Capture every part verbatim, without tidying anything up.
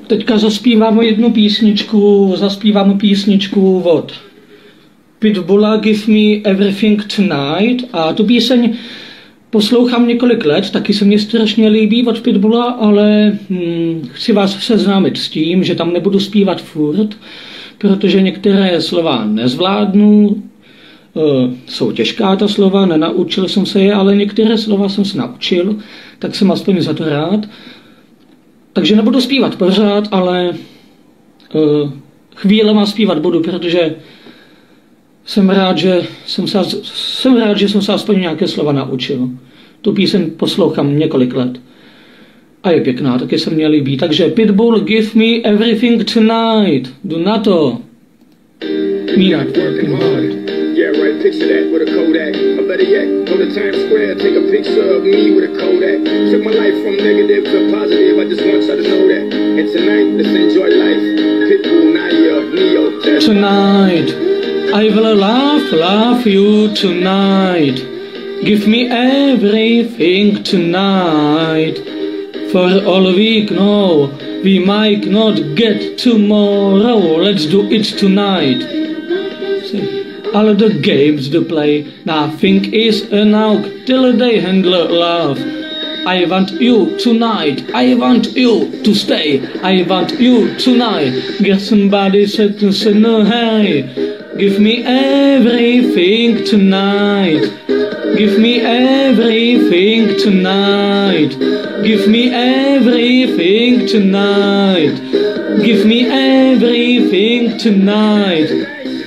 Teďka zaspívám jednu písničku, zaspívám písničku od Pitbulla Give Me Everything Tonight a tu píseň poslouchám několik let, taky se mě strašně líbí od Pitbulla, ale hm, chci vás seznámit s tím, že tam nebudu zpívat furt, protože některé slova nezvládnu, uh, jsou těžká ta slova, nenaučil jsem se je, ale některé slova jsem se naučil, tak jsem aspoň za to rád. Takže nebudu zpívat pořád, ale uh, chvílema zpívat budu, protože jsem rád, že jsem se, jsem rád, že jsem se aspoň nějaké slova naučil. Tu píseň poslouchám několik let. A je pěkná, taky se mně líbí. Takže Pitbull, Give Me Everything Tonight. Jdu na to. Míra. Yeah, right, picture that with a Kodak. Or better yet, go to Times Square, take a picture of me with a Kodak. Took my life from negative to positive, I just want you to know that. And tonight, let's enjoy life. Pitbull, Nadia, Neo. Tonight, I will love, love you tonight. Give me everything tonight. For all we know, we might not get tomorrow. Let's do it tonight. See. All the games to play, nothing is enough till they handle love. I want you tonight, I want you to stay, I want you tonight. Get somebody said to say no, hey, give me everything tonight. Give me everything tonight. Give me everything tonight. Give me everything tonight.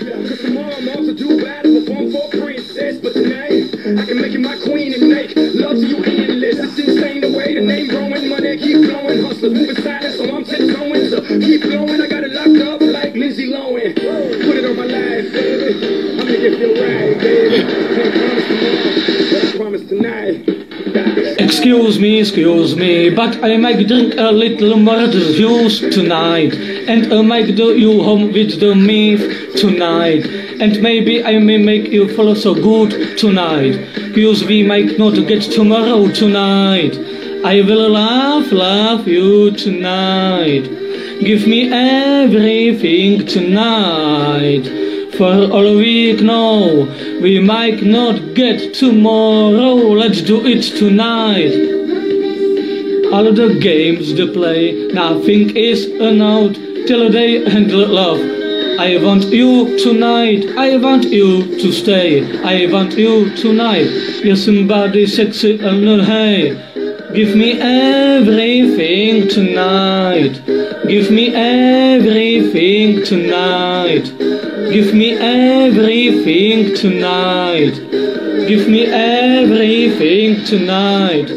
I can make you my queen and make love to you endless. It's insane the way the name growing, money keep flowing. Hustlers moving silent, so I'm tiptoeing. So keep flowing, I got it locked up like Lindsay Lohan. Put it on my life, baby. I'll make it feel right, baby. Can't promise tomorrow, but I promise tonight. Excuse me, excuse me, but I might drink a little more juice tonight. And I might do you home with the meat tonight. And maybe I may make you feel so good tonight. Cause we might not get tomorrow tonight. I will love, love you tonight. Give me everything tonight. For all we know, we might not get tomorrow. Let's do it tonight. All the games to play, nothing is enough till they handle love. I want you tonight, I want you to stay, I want you tonight. You're somebody sexy and hey. Give me everything tonight. Give me everything tonight. Give me everything tonight. Give me everything tonight.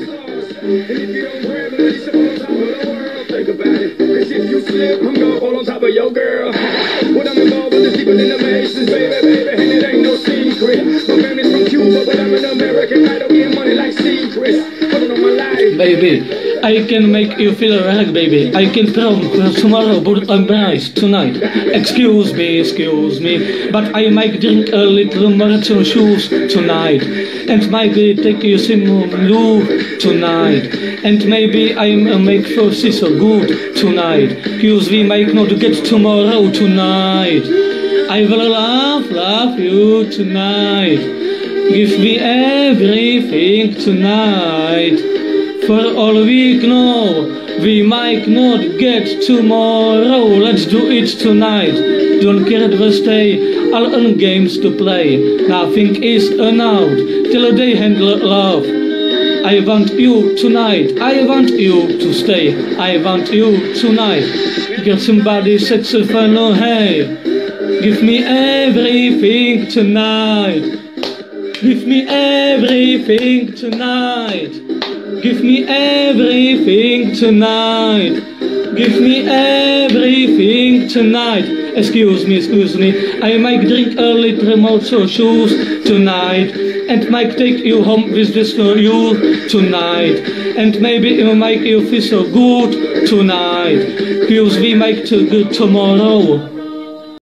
You slip, I'm gonna fall on top of your girl. What I'm involved with is deeper than the Masons, baby, baby, and it ain't no secret. My family's from Cuba, but I'm an American. I don't get money like secrets. Put it on my life. Baby, I can make you feel right, baby. I can promise tomorrow, but I'm nice tonight. Excuse me, excuse me, but I might drink a little more shoes tonight. And might take you some blue tonight. And maybe I'll make you see so good tonight. Cause we might not get tomorrow tonight. I will love, love you tonight. Give me everything tonight. For all we know, we might not get tomorrow. Let's do it tonight. Don't care to stay, all on games to play. Nothing is enough till they handle love. I want you tonight, I want you to stay, I want you tonight. Get somebody sexy fellow, hey. Give me everything tonight. Give me everything tonight. Give me everything tonight. Give me everything tonight. Excuse me, excuse me. I might drink a little more shoes tonight. And might take you home with this for you tonight. And maybe it might you feel so good tonight. Cause we might too good tomorrow.